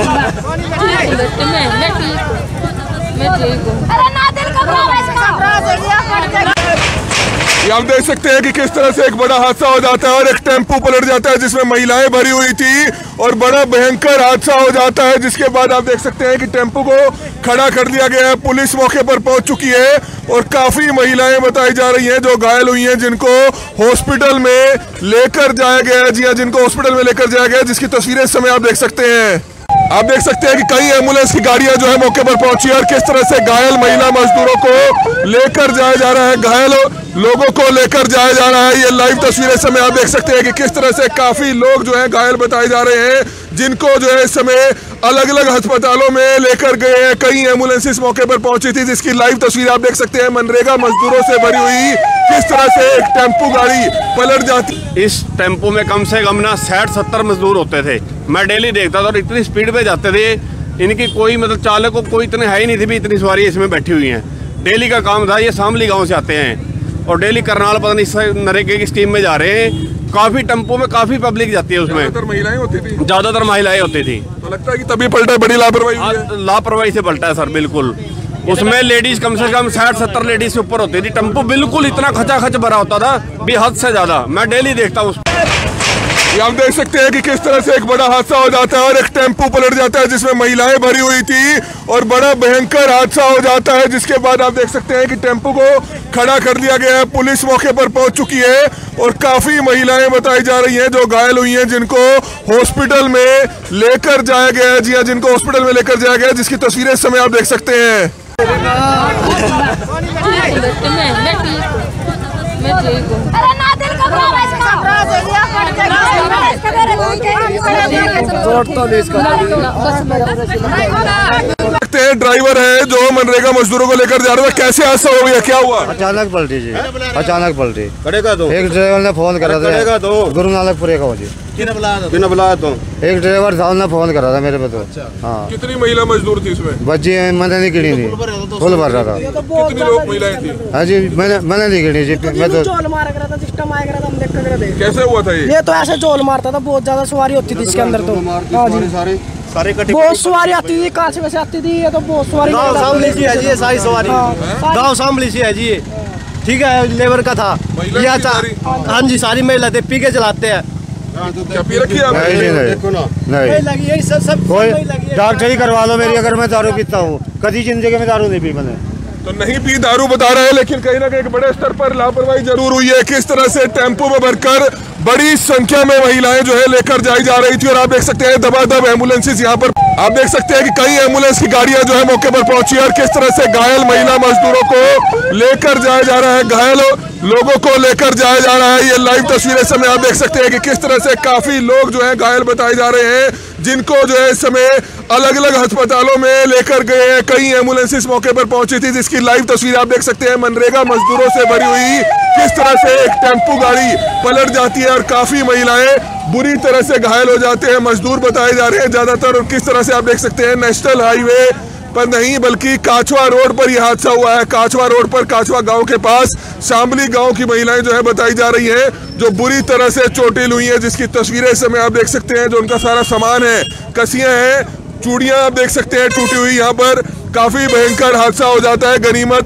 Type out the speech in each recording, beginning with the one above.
ये आप देख सकते हैं कि किस तरह से एक बड़ा हादसा हो जाता है और एक टेम्पो पलट जाता है जिसमें महिलाएं भरी हुई थी और बड़ा भयंकर हादसा हो जाता है, जिसके बाद आप देख सकते हैं कि टेम्पो को खड़ा कर दिया गया है। पुलिस मौके पर पहुंच चुकी है और काफी महिलाएं बताई जा रही हैं जो घायल हुई हैं, जिनको हॉस्पिटल में लेकर जाया गया है। जी हाँ, जिनको हॉस्पिटल में लेकर जाया गया है, जिसकी तस्वीरें इस समय आप देख सकते हैं। आप देख सकते हैं कि कई एम्बुलेंस की गाड़ियां जो है मौके पर पहुंची है और किस तरह से घायल महिला मजदूरों को लेकर जाया जा रहा है, घायल लोगों को लेकर जाया जा रहा है। ये लाइव तस्वीरें समय आप देख सकते हैं कि किस तरह से काफी लोग जो है घायल बताए जा रहे हैं, जिनको जो है इस समय अलग अलग अस्पतालों में लेकर गए हैं। कई एम्बुलेंस इस मौके पर पहुंची थी, जिसकी लाइव तस्वीर आप देख सकते हैं। मनरेगा मजदूरों से भरी हुई किस तरह से एक टेम्पो गाड़ी पलट जाती। इस टेम्पो में कम से कम ना 60-70 मजदूर होते थे। मैं डेली देखता था और इतनी स्पीड पे जाते थे, इनकी कोई मतलब चालक को कोई इतने है ही नहीं थी भी इतनी सवारी इसमें बैठी हुई हैं। डेली का काम था, ये शामली गांव से आते हैं और डेली करनाल पता नहीं नरेगा की स्कीम में जा रहे हैं। काफी टेम्पो में काफी पब्लिक जाती है, उसमें ज्यादातर महिलाएं होती थी। ज्यादातर महिलाएं होती थी। तो लगता है कि तभी पलटा, बड़ी लापरवाही लापरवाही से पलटा है सर, बिल्कुल। उसमें लेडीज कम से कम 60-70 लेडीज से ऊपर होती थी। टेम्पो बिल्कुल इतना खचाखच भरा होता था भी हद से ज्यादा। मैं डेली देखता हूँ। ये आप देख सकते हैं कि किस तरह से एक बड़ा हादसा हो जाता है और एक टेम्पो पलट जाता है जिसमें महिलाएं भरी हुई थी और बड़ा भयंकर हादसा हो जाता है, जिसके बाद आप देख सकते हैं कि टेम्पो को खड़ा कर दिया गया है। पुलिस मौके पर पहुंच चुकी है और काफी महिलाएं बताई जा रही हैं जो घायल हुई हैं, जिनको हॉस्पिटल में लेकर जाया गया है। जी हाँ, जिनको हॉस्पिटल में लेकर जाया गया है, जिसकी तस्वीरें इस समय आप देख सकते हैं। ड्राइवर है जो मनरेगा मजदूरों को लेकर जा रहा था, कैसे हादसा हो गया, क्या हुआ? अचानक पलटी जी, अचानक पलटी। एक ड्राइवर ने फोन करा था गुरु नानकपुरे का, किन्हें बुलाया तो एक ड्राइवर साहब ने फोन करा था मेरे पे। तो हाँ, कितनी महिला मजदूर थी इसमें? बच्ची मैंने नहीं गिनी थी, फुल भर रहा था। कितनी लोग महिलाएं थी? हाँ जी, मैंने नहीं गिनी जी। मैं तो कैसे हुआ था ये? तो ऐसे चोल मारता था, बहुत ज्यादा सवारी होती थी इसके अंदर। तो सारे बहुत सवारी आती थी, कांच में से आती थी। ये तो बहुत सवारी गाँव शामली की है जी, ये सारी सवारी गाँव शामली से है जी। ठीक है, लेबर का था ये। हाँ जी, सारी महिला थे, पी के चलाते हैं। क्या पी रखी है? नहीं, सब कोई डॉक्टर ही करवा लो मेरी, अगर मैं दारू पीता हूँ। कभी जिंदगी में दारू नहीं पी मैंने। तो नहीं पी, दारू बता रहे हैं, लेकिन कहीं ना कहीं एक बड़े स्तर पर लापरवाही जरूर हुई है। किस तरह से टेम्पो में भरकर बड़ी संख्या में महिलाएं जो है लेकर जाई जा रही थी और आप देख सकते हैं दबादब एम्बुलेंसेस यहाँ पर आप देख सकते हैं कि कई एम्बुलेंस की गाड़ियां जो है मौके पर पहुंची है और किस तरह से घायल महिला मजदूरों को लेकर जाया जा रहा है, घायल लोगों को लेकर जाया जा रहा है। ये लाइव तस्वीरें समय आप देख सकते हैं कि किस तरह से काफी लोग जो है घायल बताए जा रहे हैं, जिनको जो है इस समय अलग अलग अस्पतालों में लेकर गए हैं। कई एम्बुलेंस इस मौके पर पहुंची थी, जिसकी लाइव तस्वीर आप देख सकते हैं। मनरेगा मजदूरों से भरी हुई किस तरह से एक टेम्पो गाड़ी पलट जाती है और काफी महिलाएं बुरी तरह से घायल हो जाते हैं, मजदूर बताए जा रहे हैं ज्यादातर। और किस तरह से आप देख सकते हैं नेशनल हाईवे पर नहीं बल्कि काछवा रोड पर यह हादसा हुआ है। काछवा रोड पर काछवा गांव के पास शामली गांव की महिलाएं जो है बताई जा रही हैं जो बुरी तरह से चोटिल हुई हैं, जिसकी तस्वीरें इस समय आप देख सकते हैं। जो उनका सारा सामान है, कसियां हैं, चूड़ियां आप देख सकते हैं टूटी हुई। यहाँ पर काफी भयंकर हादसा हो जाता है। गनीमत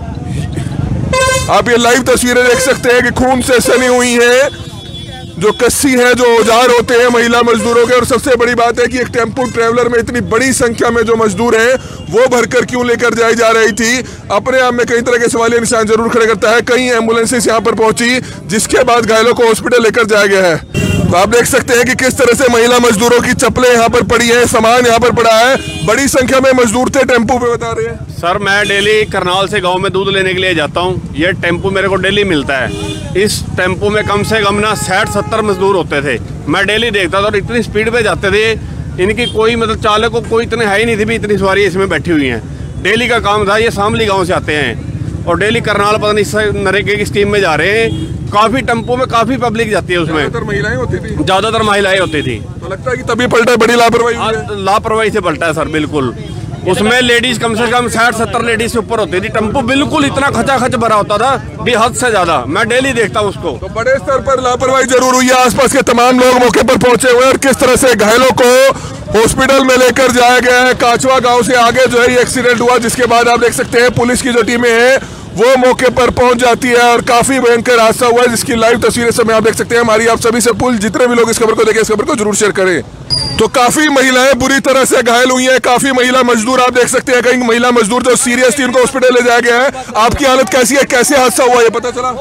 आप ये लाइव तस्वीरें देख सकते हैं कि खून से सनी हुई है जो कस्सी है, जो औजार होते हैं महिला मजदूरों के। और सबसे बड़ी बात है कि एक टेम्पो ट्रेवलर में इतनी बड़ी संख्या में जो मजदूर हैं वो भरकर क्यों लेकर जाई जा रही थी, अपने आप में कई तरह के सवालिया निशान जरूर खड़े करता है। कई एम्बुलेंसेस यहाँ पर पहुंची, जिसके बाद घायलों को हॉस्पिटल लेकर जाया गया है। तो आप देख सकते हैं कि किस तरह से महिला मजदूरों की चप्पलें यहाँ पर पड़ी है, सामान यहाँ पर पड़ा है। बड़ी संख्या में मजदूर थे टेम्पो पे, बता रहे हैं। सर मैं डेली करनाल से गांव में दूध लेने के लिए जाता हूं। ये टेम्पो मेरे को डेली मिलता है। इस टेम्पो में कम से कम ना 60-70 मजदूर होते थे। मैं डेली देखता था और इतनी स्पीड पे जाते थे, इनकी कोई मतलब चालक को कोई इतने है ही नहीं थी भी इतनी सवारी इसमें बैठी हुई हैं। डेली का काम था, ये शामली गाँव से आते हैं और डेली करनाल पता नहीं नरेगा की स्कीम में जा रहे हैं। काफी टेम्पो में काफी पब्लिक जाती है, उसमें ज्यादातर महिलाएं होती थी। ज्यादातर महिलाएं होती थी। तो लगता है कि तभी पलटा, बड़ी लापरवाही लापरवाही से पलटा है सर, बिल्कुल। उसमें लेडीज कम से कम 60-70 लेडीज से ऊपर होती थी। टेम्पो बिल्कुल इतना खचाखच भरा होता था भी हद से ज्यादा। मैं डेली देखता हूँ उसको। तो बड़े स्तर पर लापरवाही जरूर हुई है। आसपास के तमाम लोग मौके पर पहुंचे हुए और किस तरह से घायलों को हॉस्पिटल में लेकर जाया गया है। काचवा गांव से आगे जो है ये एक्सीडेंट हुआ, जिसके बाद आप देख सकते हैं पुलिस की जो टीमें हैं वो मौके पर पहुंच जाती है और काफी भयंकर हादसा हुआ है, जिसकी लाइव तस्वीरें समय आप देख सकते हैं। हमारी आप सभी से पुल जितने भी लोग इस खबर को देखें, इस खबर को जरूर शेयर करें। तो काफी महिलाएं बुरी तरह से घायल हुई हैं, काफी महिला मजदूर आप देख सकते हैं, कई महिला मजदूर जो सीरियस थी उनको हॉस्पिटल ले जाया गया है। आपकी हालत कैसी है, कैसे हादसा हुआ ये पता चला?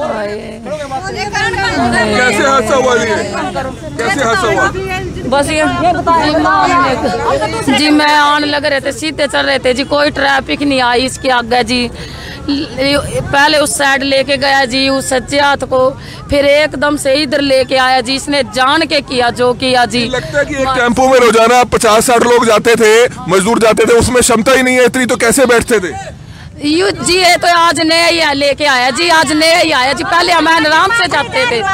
कैसे हादसा हुआ ये, कैसे हादसा हुआ? बस ये जी मैं आने लग रहे थे, सीधे चल रहे थे जी, कोई ट्रैफिक नहीं आई इसके आगे जी। पहले उस साइड लेके गया जी उस सच्चे हाथ को, फिर एकदम से इधर लेके आया जी। इसने जान के किया जो किया जी। लगता है कि एक टेम्पो में रोजाना 50-60 लोग जाते थे, मजदूर जाते थे, उसमें क्षमता ही नहीं है इतनी, तो कैसे बैठते थे? यू जी ये तो आज नया ही लेके आया जी, आज नया ही आया जी। पहले हम आराम से जाते थे।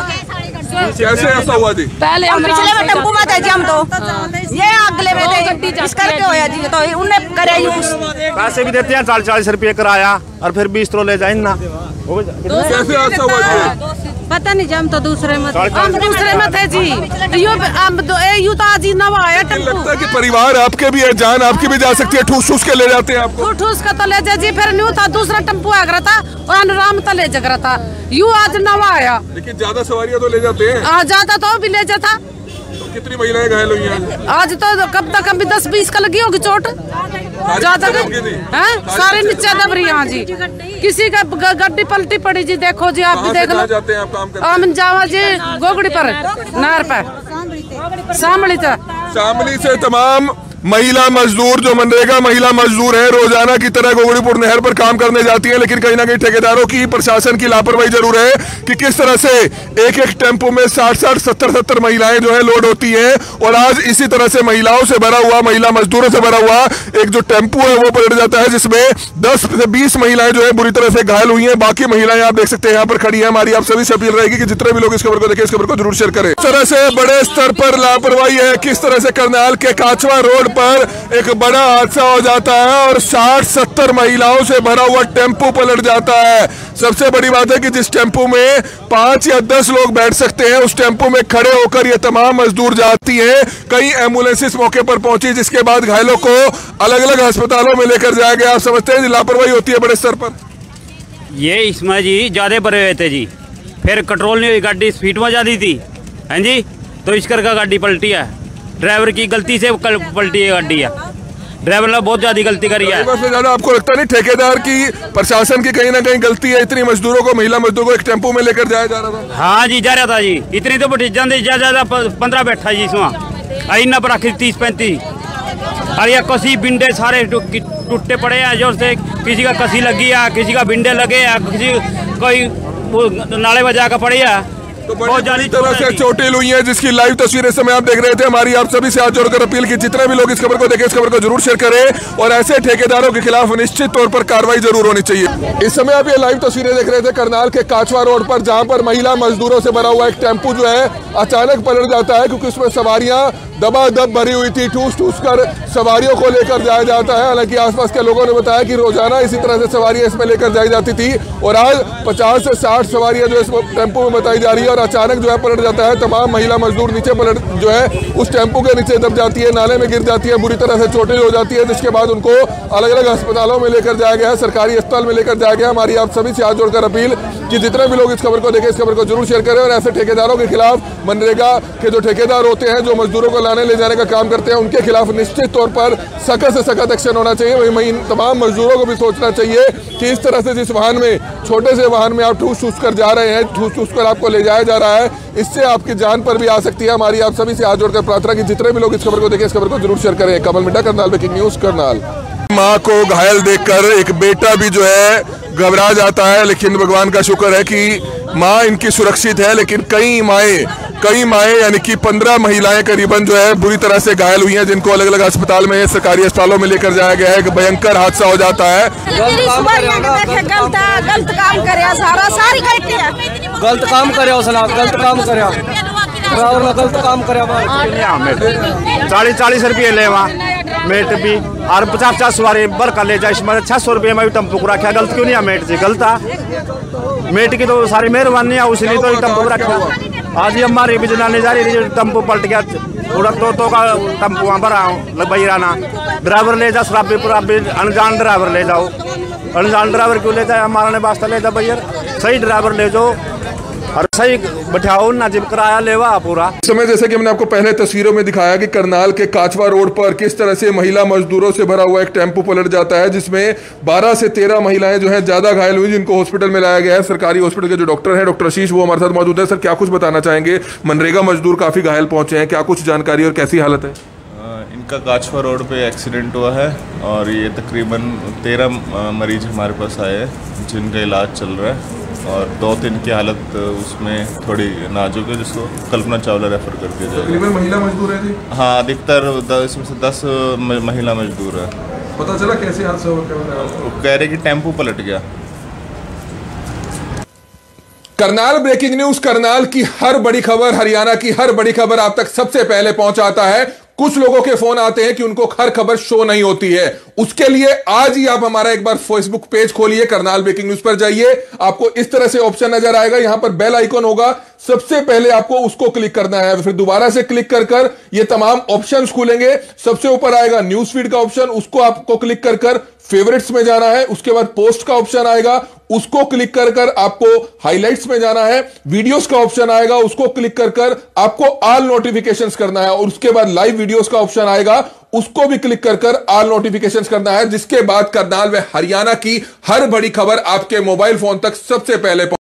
कैसे ऐसा हुआ जी? पहले हम पिछले में टेम्पो में थे जी, हम तो ये अगले में थे, इस करके होया जी। तो उन्हें करे यूज पैसे भी देते हैं 40-40 रुपये किराया और फिर 20 तो ले जाए ना। कैसे ऐसा हुआ जी? पता नहीं जी, हम तो दूसरे में थे जी। यू तो आज ही नवा आया टेम्पो। लगता है कि परिवार आपके भी है, जान आपकी भी जा सकती है, ठूस ठूस के ले जाते हैं आपको। ठूस का तो ले जा जी, फिर न्यू था दूसरा टेम्पो आ गया था और राम तो ले जा था। यू आज नवा आया, लेकिन ज्यादा सवारियां तो ले जाते हैं। आज ज्यादा तो भी ले जाता। तो कितनी महिलाएं घायल हुई हैं आज? तो कब तक अभी 10-20 का लगी होगी चोट, ज्यादा सारे नीचे दब रही हैं जी। किसी का गड्डी पलटी पड़ी जी, देखो जी, आप भी देख लो। जाते हैं आप काम करते? हम जावा जी गोगड़ी पर, नहर पर, शामली से तमाम महिला मजदूर जो मनरेगा महिला मजदूर है रोजाना की तरह गोगड़ीपुर नहर पर काम करने जाती है, लेकिन कहीं ना कहीं ठेकेदारों की, प्रशासन की लापरवाही जरूर है कि किस तरह से एक एक टेम्पो में 60-60, 70-70 महिलाएं जो है लोड होती है। और आज इसी तरह से महिलाओं से भरा हुआ, महिला मजदूरों से भरा हुआ एक जो टेम्पो है वो पलट जाता है, जिसमें 10 से 20 महिलाएं जो है बुरी तरह से घायल हुई है। बाकी महिलाएं आप देख सकते हैं यहाँ पर खड़ी है। हमारी आप सभी से अपील रहेगी कि जितने भी लोग इस खबर को देखें, इस खबर को जरूर शेयर करें। इस तरह से बड़े स्तर पर लापरवाही है, किस तरह से करनाल के काचवा रोड पर एक बड़ा हादसा हो जाता है और 60-70 महिलाओं से भरा हुआ टेम्पो पलट जाता है। सबसे बड़ी बात है कि जिस टेम्पो में 5 या 10 लोग बैठ सकते हैं, उस टेम्पो में खड़े होकर ये तमाम मजदूर जाती हैं। कई एम्बुलेंसेस मौके पर पहुंची, जिसके बाद घायलों को अलग अलग अस्पतालों में लेकर जाया गया। आप समझते हैं लापरवाही होती है बड़े स्तर पर? ये इसमें जी ज्यादा भरे हुए थे जी, फिर कंट्रोल नहीं हुई, गाड़ी स्पीड में ज्यादा थी हैं जी, तो इस करके गाड़ी पलटी है। ड्राइवर की गलती से पलटी है गाड़ी है, ड्राइवर ने बहुत ज्यादा गलती करी है। से ज्यादा आपको लगता नहीं ठेकेदार की, प्रशासन की कहीं ना कहीं गलती है? इतनी मजदूरों को, महिला मजदूरों को एक टेम्पो में लेकर जाया जा रहा था। हाँ जी, जा रहा था जी, इतनी तो बटी जाते ज्यादा 15 बैठा जी इसमें, इन्ना पर आखिर 30-35 और ये कसी बिंडे सारे टूटे पड़े हैं जोर से। किसी का कसी लगी है, किसी का बिंडे लगे है, किसी कोई नाले में जाकर पड़ी है। तो बड़ी तरह से चोटें हुई हैं, जिसकी लाइव तस्वीरें समय आप देख रहे थे। हमारी आप सभी से हाथ जोड़कर अपील की जितने भी लोग इस खबर को देखें, इस खबर को जरूर शेयर करें और ऐसे ठेकेदारों के खिलाफ निश्चित तौर पर कार्रवाई जरूर होनी चाहिए। इस समय आप ये लाइव तस्वीरें देख रहे थे करनाल के काचवा रोड पर, जहां पर महिला मजदूरों से भरा हुआ एक टेम्पो जो है अचानक पलट जाता है, क्योंकि उसमें सवारियां दबादब भरी हुई थी। ठूस ठूस कर सवारियों को लेकर जाया जाता है। हालांकि आसपास के लोगों ने बताया कि रोजाना इसी तरह से सवारियां इसमें लेकर जाई जाती थी और आज 50 से 60 सवारियां जो इस टेम्पो में बताई जा रही है और अचानक जो है पलट जाता है। तमाम महिला मजदूर नीचे पलट जो है उस टेम्पो के नीचे दब जाती है, नाले में गिर जाती है, बुरी तरह से चोटें हो जाती है, जिसके बाद उनको अलग अलग अस्पतालों में लेकर जाया गया, सरकारी अस्पताल में लेकर जाया गया। हमारी आप सभी से हाथ जोड़कर अपील कि जितने भी लोग इस खबर को देखें, इस खबर को जरूर शेयर करें और ऐसे ठेकेदारों के खिलाफ, मनरेगा के जो ठेकेदार होते हैं, जो मजदूरों को लाने ले जाने का काम करते हैं, उनके खिलाफ निश्चित तौर पर सख्त से सख्त एक्शन होना चाहिए। वहीं इन तमाम मजदूरों को भी सोचना चाहिए कि इस तरह से जिस वाहन में, छोटे से वाहन में आप ठूस ठूस कर जा रहे हैं, ठूस ठूस कर आपको ले जाया जा रहा है, इससे आपकी जान पर भी आ सकती है। हमारी आप सभी से हाथ जोड़कर प्रार्थना कि जितने भी लोग इस खबर को देखें, इस खबर को जरूर शेयर करें। Kamal Midda, Karnal breaking news, Karnal. माँ को घायल देखकर एक बेटा भी जो है घबरा जाता है, लेकिन भगवान का शुक्र है कि माँ इनकी सुरक्षित है। लेकिन कई माएँ यानी कि 15 महिलाएं करीबन जो है बुरी तरह से घायल हुई हैं, जिनको अलग अलग अस्पताल में, सरकारी अस्पतालों में लेकर जाया गया है। एक भयंकर हादसा हो जाता है। गलत काम करे गलत काम 40 रुपये ले मेट भी और 50 सवारी बर कर ले जाए, इसमें 600 रुपये में टेम्पो को रखा। गलत क्यों नहीं है मेट से? गलत है मेट की तो सारी मेहरबानी है, उसलिए तो टेम्पो को रखा। आज ही हमारी भी जनानी जा रही थी, टेम्पो पलट गया, पूरा तो का टेम्पो वहाँ पर बहिराना ड्राइवर ले जा, शराबी पुराबी अनजान ड्राइवर ले जाओ। अनजान ड्राइवर क्यों ले जाए, हमारा ने वास्ता ले जा भैया, सही ड्राइवर ले जाओ और सही बैठाओ ना, जब किराया लेवा पूरा। इस समय जैसे कि मैंने आपको पहले तस्वीरों में दिखाया कि करनाल के काचवा रोड पर किस तरह से महिला मजदूरों से भरा हुआ एक टेम्पो पलट जाता है, जिसमें 12 से 13 महिलाएं जो हैं ज्यादा घायल हुई, जिनको हॉस्पिटल में लाया गया है। सरकारी हॉस्पिटल के जो डॉक्टर हैं, डॉक्टर आशीष, वो हमारे साथ मौजूद है। सर, क्या कुछ बताना चाहेंगे? मनरेगा मजदूर काफी घायल पहुंचे हैं, क्या कुछ जानकारी और कैसी हालत है? इनका काचवा रोड पे एक्सीडेंट हुआ है और ये तकरीबन 13 मरीज हमारे पास आए हैं जिनका इलाज चल रहा है, और 2-3 की हालत उसमें थोड़ी नाजुक है, जिसको कल्पना चावला रेफर कर दिया जाएगा। तकरीबन महिला मजदूर है जी? हाँ, अधिकतर इसमें से 10 महिला मजदूर है। पता चला कैसे हादसा हुआ? वो कह रहे कि टेम्पो पलट गया। करनाल ब्रेकिंग न्यूज, करनाल की हर बड़ी खबर, हरियाणा की हर बड़ी खबर आप तक सबसे पहले पहुंचाता है। कुछ लोगों के फोन आते हैं कि उनको हर खबर शो नहीं होती है, उसके लिए आज ही आप हमारा एक बार फेसबुक पेज खोलिए, करनाल ब्रेकिंग न्यूज पर जाइए, आपको इस तरह से ऑप्शन नजर आएगा, यहां पर बेल आइकन होगा, सबसे पहले आपको उसको क्लिक करना है, फिर दोबारा से क्लिक कर ये तमाम ऑप्शंस खुलेंगे। सबसे ऊपर आएगा न्यूज फीड का ऑप्शन, उसको आपको क्लिक कर फेवरेट्स में जाना है। उसके बाद पोस्ट का ऑप्शन आएगा, उसको क्लिक कर आपको हाइलाइट्स में जाना है। वीडियोस का ऑप्शन आएगा, उसको क्लिक कर आपको ऑल नोटिफिकेशंस करना है, और उसके बाद लाइव वीडियोस का ऑप्शन आएगा, उसको भी क्लिक कर ऑल नोटिफिकेशंस करना है, जिसके बाद करनाल व हरियाणा की हर बड़ी खबर आपके मोबाइल फोन तक सबसे पहले